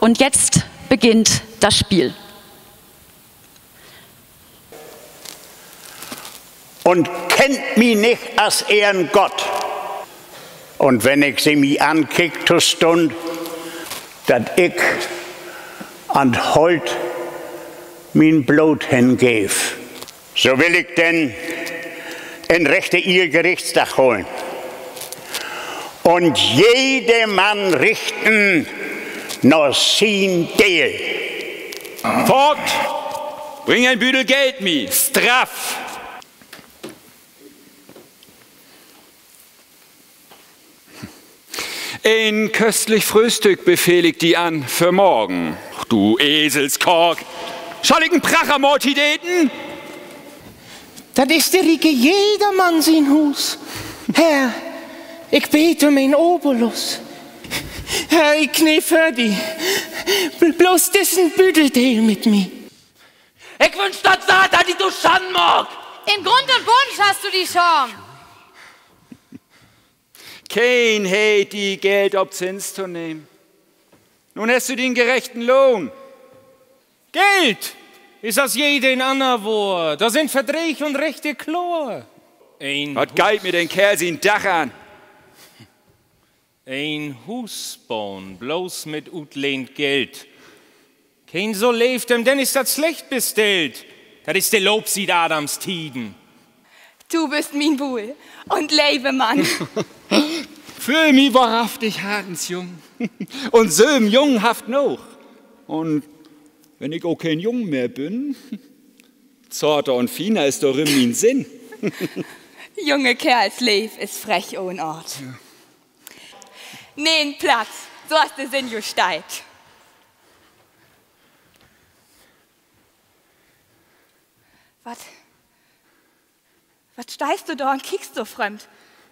Und jetzt beginnt das Spiel. Und kennt mich nicht als ein Gott. Und wenn ich sie mich ankickt, zur Stund, dass ich an Holt mein Blut hingebe, so will ich denn in rechte ihr Gerichtstag holen. Und jedermann richten nach sein Deal. Vogt, bring ein Büdel Geld mi, straff. Ein köstlich Frühstück befehl ich die an für morgen. Du Eselskork. Soll ich einen Prachermord eten? Das ist der Rike jedermann sein Hus. Herr, ich bete um ein Obolus. Herr, ich knie für die. Bloß diesen Büdeldeel mit mir. Ich wünsch das Satan, die du schannen mag. In Grund und Boden hast du die Chance. Kein hat die Geld ob Zins zu nehmen. Nun hast du den gerechten Lohn. Geld ist das jeden ander Wort. Da sind Verdrech und rechte Chlor. Was galt mir den Kerl sein Dach an? Ein Hus bauen, bloß mit utlehnt Geld. Kein so lebt ihm, denn ist das schlecht bestellt. Das ist der Lobsied Adams Tiden. Du bist mein Buhl und Lebemann. Für mich wahrhaftig Hadensjung. Und so im Jungenhaft noch. Und wenn ich auch kein Jung mehr bin, zarter und finer ist doch in mein Sinn. Junge Kerls Leib ist frech ohne Ort. Ja. Nehmen Platz, so hast du Sinn gesteit. Was steigst du da und kickst so fremd?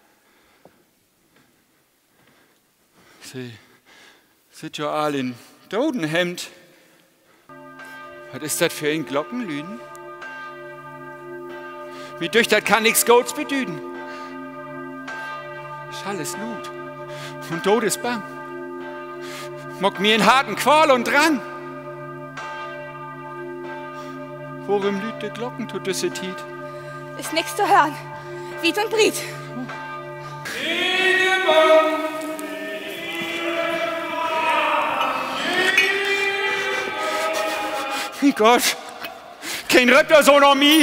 Sie sind ja alle in Dodenhemd. Was ist das für ein Glockenlüden? Wie durch das kann nix Goats bedüden. Schall ist Lut und Tod ist bang. Mock mir in harten Qual und Drang. Worum lügt de Glocken tut das Tiet? Ist nix zu hören. Wied und Briet. Wie Gott, kein Röpter so noch mi.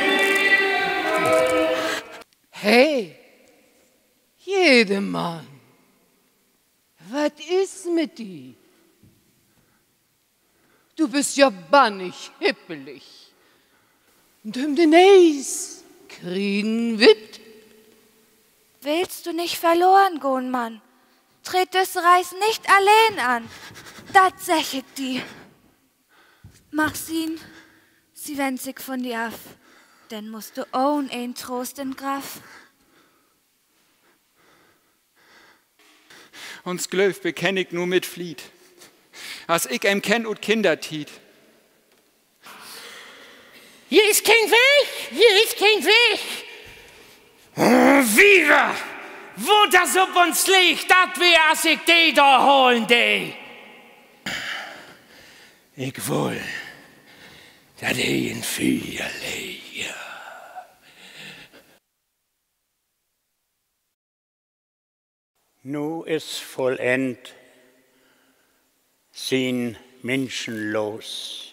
Hey, jedermann, was ist mit dir? Du bist ja bannig hippelig. Und den Eis kriegen wit. Willst du nicht verloren gehen, Mann? Tret das Reis nicht allein an. Dat sag ich dir. Mach's ihn, sie wendet sich von dir ab. Denn musst du ohn ein Trost in Graf. Uns Glöf bekenn ich nur mit Flied. Als ich em kenn und Kinder tiet. Hier ist kein Weg, hier ist kein Weg. Viva! Wo das auf uns liegt, das wär, als ich die da holen dee. Ich will, dass ich in Feuer lege. Nu ist vollend, sind Menschen los.